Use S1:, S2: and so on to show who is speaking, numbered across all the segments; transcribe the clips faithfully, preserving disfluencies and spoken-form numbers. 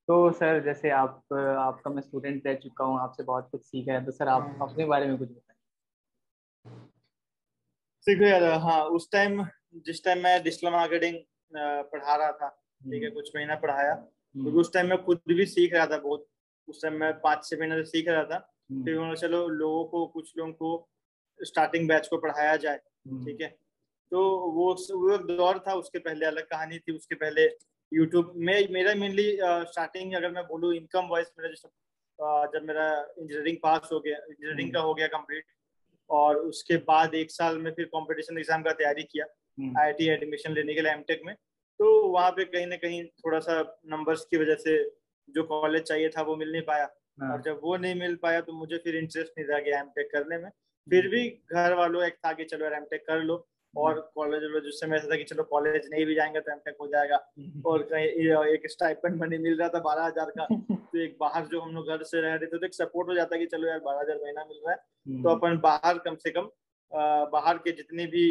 S1: तो सर जैसे आप आपका मैं स्टूडेंट रह चुका हूँ, आपसे बहुत कुछ सीखा है, तो सर आप अपने बारे में कुछ बताएं।
S2: देखो यार, हाँ उस टाइम जिस टाइम मैं डिजिटल मार्केटिंग पढ़ा रहा था, ठीक है,
S1: हम्म।
S2: कुछ महीना पढ़ाया, क्योंकि
S1: हम्म।
S2: उस टाइम मैं खुद भी सीख रहा था बहुत। उस टाइम मैं पाँच छह महीने से सीख रहा था। फिर
S1: हम्म।
S2: मैंने चलो लोगों को, कुछ लोगों को स्टार्टिंग बैच को पढ़ाया जाए,
S1: हम्म।
S2: ठीक है। तो वो वो एक दौर था, उसके पहले अलग कहानी थी। उसके पहले यूट्यूब में मेरा मेनली स्टार्टिंग अगर मैं बोलूँ इनकम वाइज, मेरा जैसे अ, जब मेरा इंजीनियरिंग पास हो गया, इंजीनियरिंग
S1: हम्म।
S2: का हो गया कंप्लीट, और उसके बाद एक साल में फिर कंपटीशन एग्जाम का तैयारी किया
S1: हम्म।
S2: आईआईटी एडमिशन लेने के लिए एमटेक में। तो वहाँ पे कहीं ना कहीं थोड़ा सा नंबर्स की वजह से जो कॉलेज चाहिए था वो मिल नहीं पाया। और
S1: हाँ।
S2: जब वो नहीं मिल पाया तो मुझे फिर इंटरेस्ट नहीं रह गया एमटेक करने में।
S1: हम्म।
S2: फिर भी घर वालों एक था कि चलो यार एमटेक कर लो।
S1: हम्म।
S2: और कॉलेज वालों जिस समय ऐसा था कि चलो कॉलेज नहीं भी जाएंगे तो एमटेक हो जाएगा। और
S1: हम्म।
S2: कहीं एक स्टाइपेंड मनी मिल रहा था बारह हजार का, तो एक बाहर जो हम लोग घर से रह रहे थे तो एक सपोर्ट हो जाता कि चलो यार बारह हजार महीना मिल रहा है, तो
S1: हम्म।
S2: अपन बाहर कम से कम अ, बाहर के जितने भी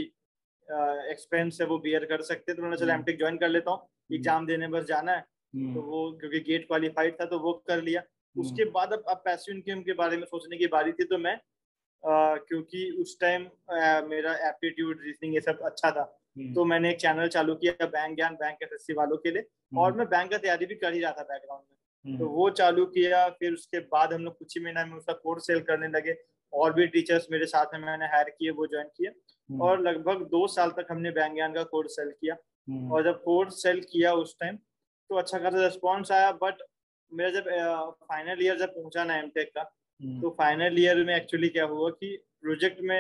S2: एक्सपेंस है वो बियर कर सकते हैं। तो मैंने चलो
S1: हम्म।
S2: एमटेक ज्वाइन कर लेता हूँ,
S1: हम्म।
S2: एग्जाम देने बस जाना है। तो
S1: हम्म।
S2: वो क्योंकि गेट क्वालिफाइड था तो वो कर लिया।
S1: हम्म।
S2: उसके बाद अब अब पैसिव इनकम के बारे में सोचने की बारी थी। तो मैं अ, क्योंकि उस टाइम मेरा एप्टीट्यूड रीजनिंग ये सब अच्छा था,
S1: हम्म।
S2: तो मैंने एक चैनल चालू किया बैंक ज्ञान, बैंक एसएससी वालों के लिए। और
S1: हम्म।
S2: मैं बैंक का तैयारी भी कर ही रहा था बैकग्राउंड में। तो
S1: हम्म।
S2: वो चालू किया। फिर उसके बाद हम लोग कुछ ही महीना में उसका कोर्स सेल करने लगे। और भी टीचर्स मेरे साथ में मैंने हायर किए, वो ज्वाइन किए।
S1: हम्म।
S2: और लगभग दो साल तक हमने बैंक ज्ञान का कोर्स सेल किया।
S1: हम्म।
S2: और जब कोर्स सेल किया उस टाइम तो अच्छा खासा रिस्पॉन्स आया। बट मेरा जब फाइनल ईयर जब पहुंचा ना एमटेक का,
S1: हम्म।
S2: तो फाइनल ईयर में एक्चुअली क्या हुआ कि प्रोजेक्ट में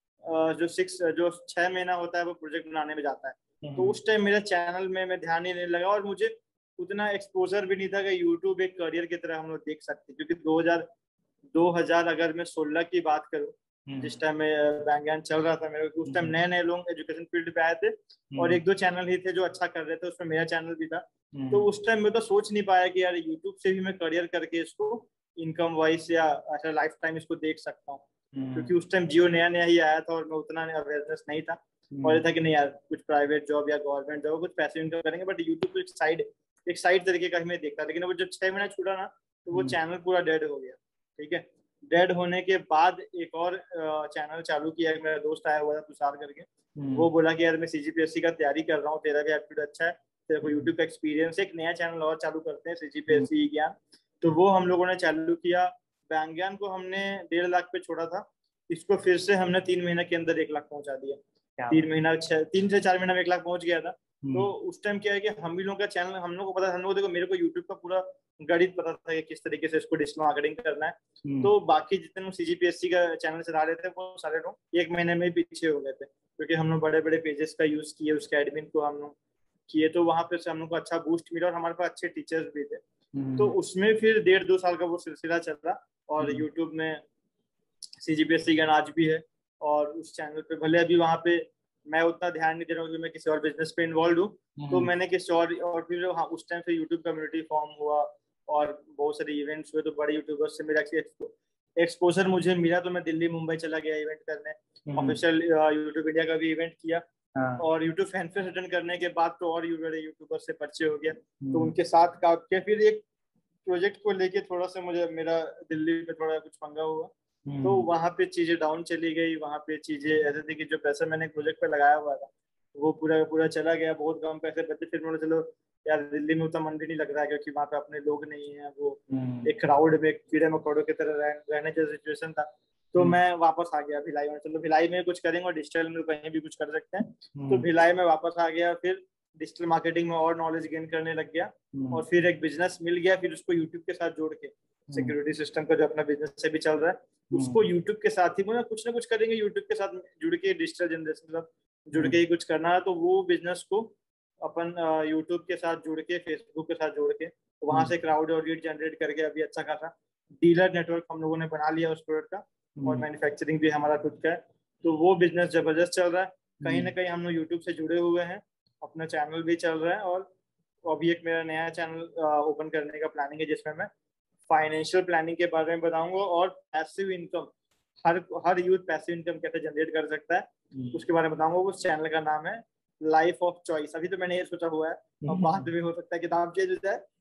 S2: अ, जो सिक्स जो छह महीना होता है वो प्रोजेक्ट बनाने में जाता है। तो
S1: हम्म।
S2: उस टाइम मेरा चैनल में मैं ध्यान ही नहीं लगा, और मुझे उतना एक्सपोजर भी नहीं था कि यूट्यूब एक करियर की तरह हम लोग देख सकते, क्योंकि दो हज़ार दो हज़ार अगर मैं सोलह की बात करूं,
S1: हम्म।
S2: जिस टाइम में बैंक ज्ञान चल रहा था मेरे को, उस टाइम
S1: हम्म।
S2: नए नए लोग एजुकेशन फील्ड पे आए थे। और
S1: हम्म।
S2: एक दो चैनल ही थे जो अच्छा कर रहे थे, उसमें मेरा चैनल भी था। तो
S1: हम्म।
S2: उस टाइम मैं तो सोच नहीं पाया कि यार यूट्यूब से भी मैं करियर करके इसको इनकम वाइज या ऐसा लाइफ टाइम इसको देख सकता हूँ।
S1: हम्म।
S2: क्योंकि उस टाइम जियो नया नया ही आया था और मैं उतना अवेयरनेस नहीं था। और ये
S1: हम्म।
S2: था कि नहीं यार कुछ प्राइवेट जॉब या गवर्नमेंट जॉब कुछ पैसे इनकम करेंगे, बट यूट्यूब तो एक साइड एक साइड तरीके का ही मैं देखता। लेकिन वो जब छह महीना छूटा ना, तो वो
S1: हम्म।
S2: चैनल पूरा डेड हो गया। ठीक है। डेड होने के बाद एक और चैनल चालू किया। एक मेरा दोस्त आया हुआ था तुषार करके।
S1: हम्म।
S2: वो बोला कि यार मैं सीजीपीएससी का तैयारी कर रहा हूँ, तेरा भी एप्टीट्यूड अच्छा है, तेरे को
S1: हम्म।
S2: यूट्यूब का एक्सपीरियंस है, एक नया चैनल और चालू करते हैं
S1: हम्म।
S2: सीजीपीएससी ज्ञान। तो वो हम लोगों ने चालू किया। बैंक ज्ञान को हमने डेढ़ लाख पे छोड़ा था, इसको फिर से हमने तीन महीने के अंदर एक लाख पहुंचा दिया।
S1: क्या
S2: तीन
S1: बात।
S2: महीना छह तीन से चार महीना में एक लाख पहुंच गया था। तो
S1: हम्म।
S2: उस टाइम क्या है कि हम भी लोगों का चैनल, हम लोग को पता, हम लोग देखो, मेरे को यूट्यूब का पूरा गणित पता था कि किस तरीके से इसको डिजिटल मार्केटिंग करना है।
S1: हम्म।
S2: तो बाकी जितने लोग सीजीपीएससी का चैनल चला रहे थे वो सारे लोग एक महीने में ही पीछे हो गए थे, क्योंकि हम लोग बड़े बड़े पेजेस का यूज किए, उसके एडमिन को हम लोग किए, तो वहां पे से हम लोग को अच्छा बूस्ट मिला और हमारे पास अच्छे टीचर्स भी थे। तो
S1: हम्म।
S2: उसमें फिर डेढ़ दो साल का वो सिलसिला चला। और
S1: हम्म।
S2: यूट्यूब में सीजीपीएससी का आज भी है। और उस चैनल पे भले अभी वहां पे मैं उतना ध्यान नहीं दे रहा हूँ क्योंकि मैं किसी और बिजनेस पे इन्वॉल्व हूँ। तो
S1: हम्म।
S2: मैंने किसी और और फिर हाँ उस टाइम से यूट्यूब कम्युनिटी फॉर्म हुआ और बहुत सारे इवेंट्स हुए, तो बड़े यूट्यूबर्स से मेरा एक्सपोजर मुझे मिला। तो मैं दिल्ली मुंबई चला गया इवेंट करने,
S1: हम्म।
S2: ऑफिशियल यूट्यूब इंडिया का भी इवेंट किया।
S1: हाँ।
S2: और यूट्यूब फैन फेस्ट अटेंड करने के बाद तो और बड़े यूट्यूबर से परिचय हो गया, तो
S1: हम्म।
S2: उनके साथ काम किया। फिर एक प्रोजेक्ट को लेके थोड़ा सा मुझे मेरा दिल्ली में थोड़ा कुछ पंगा हुआ, तो
S1: हम्म।
S2: वहां पे चीजें डाउन चली गई। वहां पे चीजें ऐसे थी कि जो पैसा मैंने प्रोजेक्ट पे लगाया हुआ था वो पूरा का पूरा चला गया, बहुत कम पैसे बचे। फिर मैंने चलो यार दिल्ली में उतना मन भी नहीं लग रहा है, क्योंकि वहां पे अपने लोग नहीं है। वो
S1: हम्म।
S2: एक क्राउड में एक कीड़े मकोड़ों की तरह रह, रहने जैसा सिचुएशन था। तो
S1: हम्म।
S2: मैं वापस आ गया भिलाई में। चलो भिलाई में कुछ करेंगे और डिजिटल में कहीं भी कुछ कर सकते हैं। तो
S1: हम्म।
S2: भिलाई में वापस आ गया। फिर डिजिटल मार्केटिंग में और नॉलेज गेन करने लग गया।
S1: हम्म।
S2: और फिर एक बिजनेस मिल गया, फिर उसको यूट्यूब के साथ जोड़ के,
S1: हम्म।
S2: सिक्योरिटी सिस्टम का जो अपना बिजनेस से भी चल रहा है,
S1: हम्म।
S2: उसको यूट्यूब के साथ ही मतलब कुछ ना कुछ करेंगे, यूट्यूब के साथ जुड़ के, डिजिटल जनरेशन के साथ जुड़ के
S1: हम्म।
S2: ही कुछ करना है। तो वो बिजनेस को अपन यूट्यूब के साथ जुड़ के, फेसबुक के साथ जोड़ के, तो वहां
S1: हम्म।
S2: से क्राउड और लीड जनरेट करके अभी अच्छा खासा डीलर नेटवर्क हम लोगों ने बना लिया उस प्रोडक्ट का। और
S1: हम्म।
S2: मैन्युफैक्चरिंग भी हमारा खुद का है। तो वो बिजनेस जबरदस्त चल रहा है। कहीं ना
S1: हम्म।
S2: कहीं हम लोग यूट्यूब से जुड़े हुए हैं, अपना चैनल भी चल रहा है। और अभी एक मेरा नया चैनल ओपन करने का प्लानिंग है, जिसमें मैं फाइनेंशियल प्लानिंग के बारे में बताऊंगा और पैसिव इनकम, हर हर यूथ पैसिव इनकम कैसे जनरेट कर सकता है
S1: हम्म।
S2: उसके बारे में बताऊंगा। उस चैनल का नाम है लाइफ ऑफ चॉइस। अभी तो मैंने ये सोचा हुआ है, अब बाद
S1: हम्म।
S2: में हो सकता है किताब चेंज हो जाए।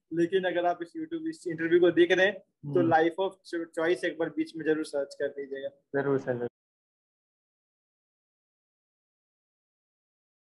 S2: लेकिन अगर आप इस यूट्यूब इस इंटरव्यू को देख रहे हैं तो
S1: हम्म,
S2: लाइफ ऑफ चॉइस एक बार बीच में जरूर सर्च कर लीजिएगा।
S1: जरूर सर।